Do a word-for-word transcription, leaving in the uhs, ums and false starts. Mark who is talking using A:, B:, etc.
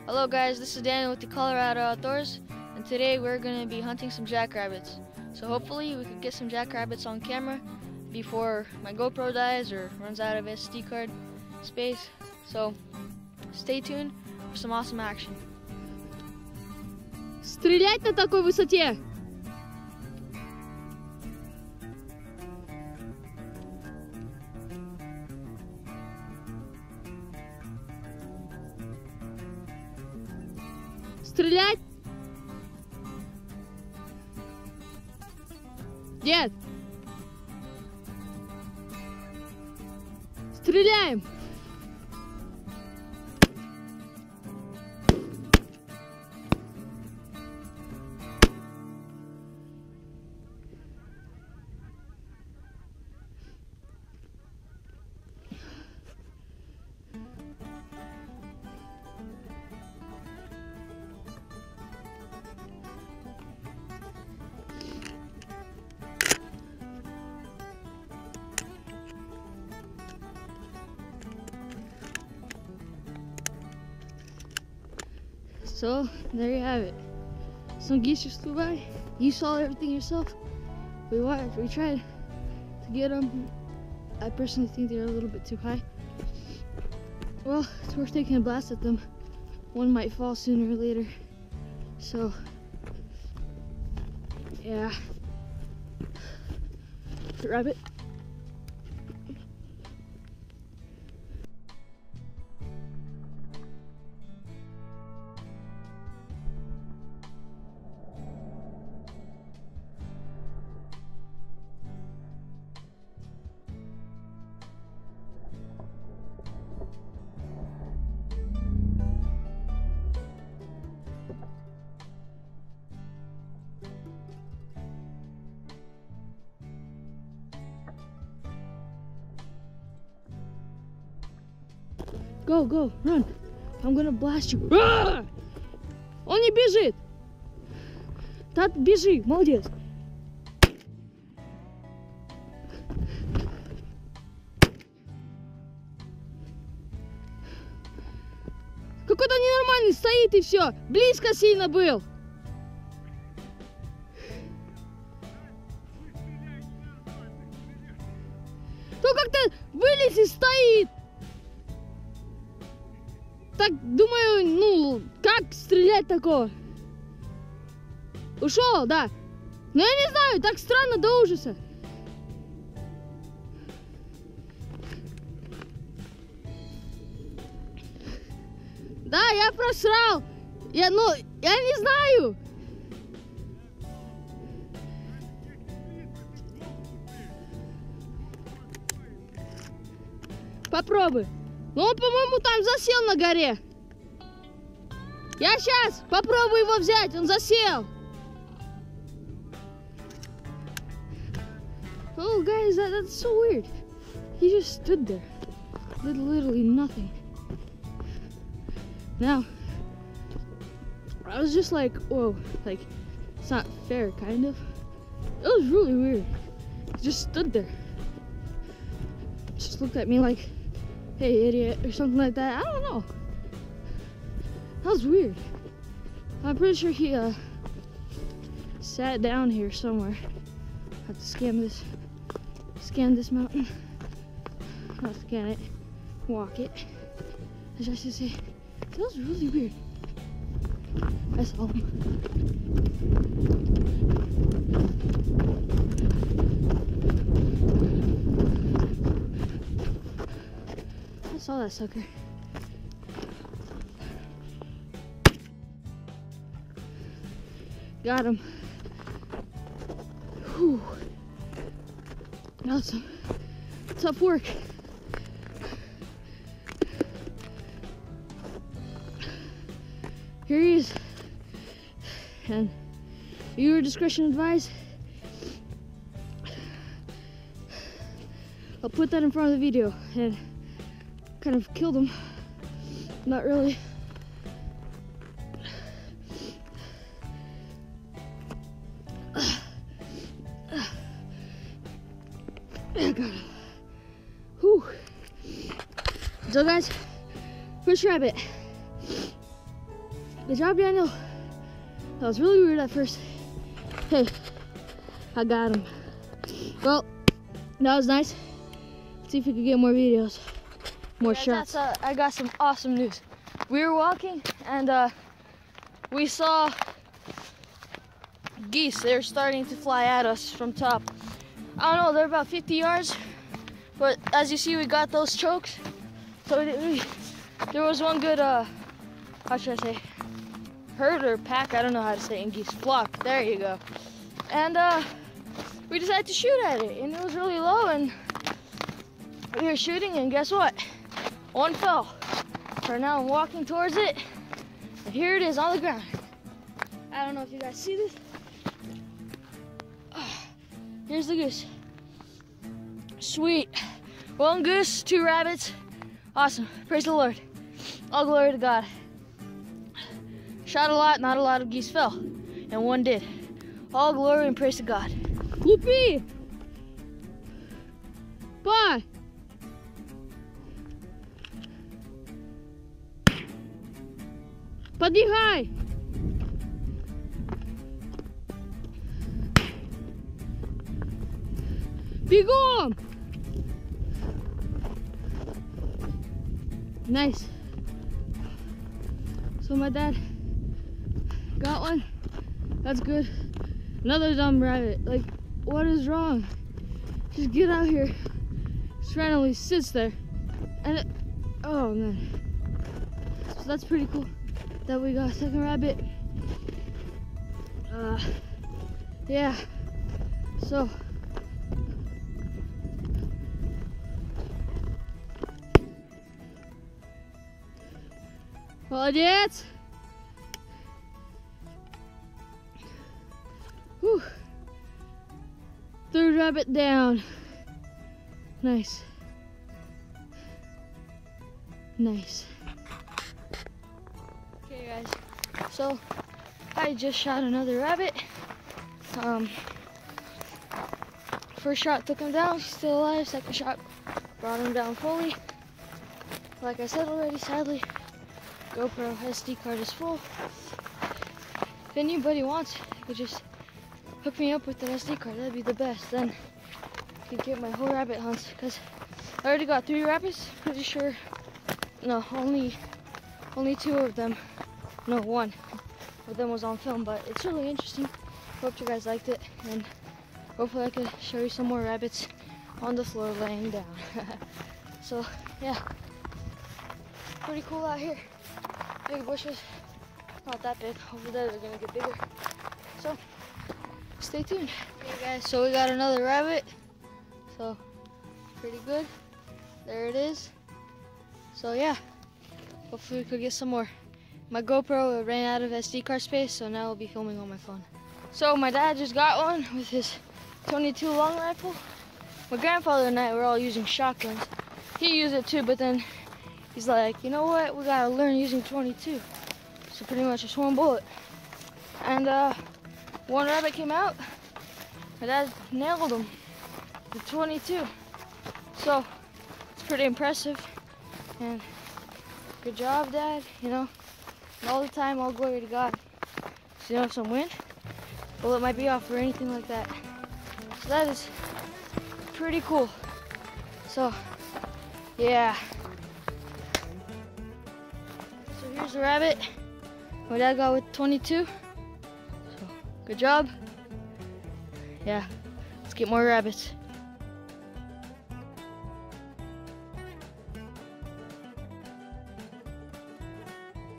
A: Hello guys, this is Daniel with the Colorado Outdoors, and today we're going to be hunting some jackrabbits. So hopefully we could get some jackrabbits on camera before my GoPro dies or runs out of S D card space. So stay tuned for some awesome action.
B: Стрелять на такой высоте! Стрелять! Дед! Стреляем! So, there you have it. Some geese just flew by. You saw everything yourself. We watched, we tried to get them. I personally think they're a little bit too high. Well, it's worth taking a blast at them. One might fall sooner or later. So, yeah. Rabbit. Go, go, run. I'm gonna blast you. А! Он не бежит. Так, бежи, молодец. Какой-то ненормальный стоит и все. Близко сильно был. То как-то вылез и стоит. Так, думаю, ну, как стрелять такого? Ушел, да. Но я не знаю, так странно до ужаса. Да, я просрал. Я, ну, я не знаю. Попробуй. Но он, по-моему, там засел на горе. Я сейчас попробую его взять, он засел. Oh, guys, that, that's so weird. He just stood there. Did literally nothing. Now, I was just like, whoa, like, it's not fair, kind of. It was really weird. He just stood there. Just looked at me like, hey idiot, or something like that. I don't know. That was weird. I'm pretty sure he uh, sat down here somewhere. I have to scan this, scan this mountain. Not scan it, walk it. As I should say, that was really weird. I saw him. I saw that sucker. Got him. Whew. That was some tough work. Here he is. And viewer discretion advised. I'll put that in front of the video and kind of killed him. Not really. I got him. Whew. So guys, first rabbit. Good job, Daniel. That was really weird at first. Hey, I got him. Well, that was nice. Let's see if we could get more videos, more
A: Yeah,
B: shots.
A: That's, uh, I got some awesome news. We were walking and uh, we saw geese. They're starting to fly at us from top. I don't know, they're about fifty yards, but as you see, we got those chokes. So we, we, there was one good, uh, how should I say, herd or pack, I don't know how to say it in geese, flock, there you go. And uh, we decided to shoot at it, and it was really low, and we were shooting, and guess what? One fell. So now I'm walking towards it, and here it is on the ground. I don't know if you guys see this. Here's the goose. Sweet. One goose, two rabbits. Awesome. Praise the Lord. All glory to God. Shot a lot, not a lot of geese fell, and one did. All glory and praise to God.
B: Whoopee! Bye! Buddy, hi! Be gone! Nice. So my dad got one. That's good. Another dumb rabbit. Like, what is wrong? Just get out here. Just randomly sits there. And it, oh man. So that's pretty cool that we got a second rabbit. Uh, yeah. So. Well, it. Whew. Third rabbit down. Nice. Nice.
A: Okay, guys. So I just shot another rabbit. Um, first shot took him down. He's still alive. Second shot brought him down fully. Like I said already, sadly, GoPro S D card is full. If anybody wants, you could just hook me up with an S D card. That'd be the best. Then I could get my whole rabbit hunts, because I already got three rabbits. Pretty sure. No, only only two of them. No, one of them was on film. But it's really interesting. Hope you guys liked it, and hopefully I could show you some more rabbits on the floor laying down. So yeah, pretty cool out here. Big bushes, not that big. Over there they're gonna get bigger. So stay tuned. Okay guys, so we got another rabbit. So pretty good. There it is. So yeah, hopefully we could get some more. My GoPro ran out of S D card space, so now I'll be filming on my phone. So my dad just got one with his twenty-two long rifle. My grandfather and I were all using shotguns. He used it too, but then he's like, you know what, we gotta learn using twenty-two. So pretty much just one bullet. And uh, one rabbit came out. My dad nailed him with twenty-two. So it's pretty impressive. And good job, Dad, you know. And all the time, all glory to God. So you know, some wind, bullet might be off or anything like that. So that is pretty cool. So yeah. So here's the rabbit my dad got with twenty-two. So good job. Yeah, let's get more rabbits.